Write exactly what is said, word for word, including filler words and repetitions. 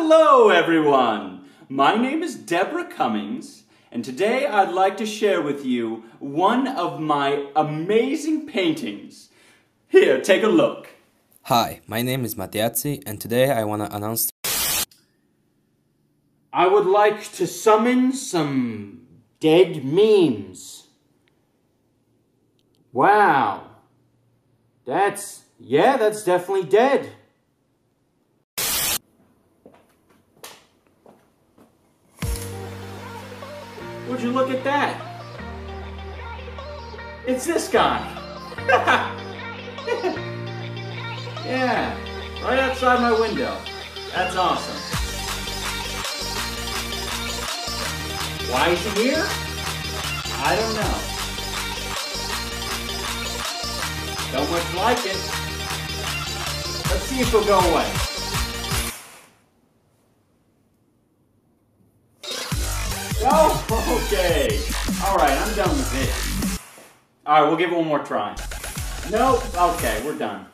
Hello everyone! My name is Deborah Cummings, and today I'd like to share with you one of my amazing paintings. Here, take a look. Hi, my name is Mattiazzi, and today I want to announce... I would like to summon some dead memes. Wow. That's, yeah, that's definitely dead. Would you look at that? It's this guy. Yeah, right outside my window. That's awesome. Why is he here? I don't know. Don't much like it. Let's see if he'll go away. Oh, okay. Alright, I'm done with this. Alright, we'll give it one more try. Nope. Okay, we're done.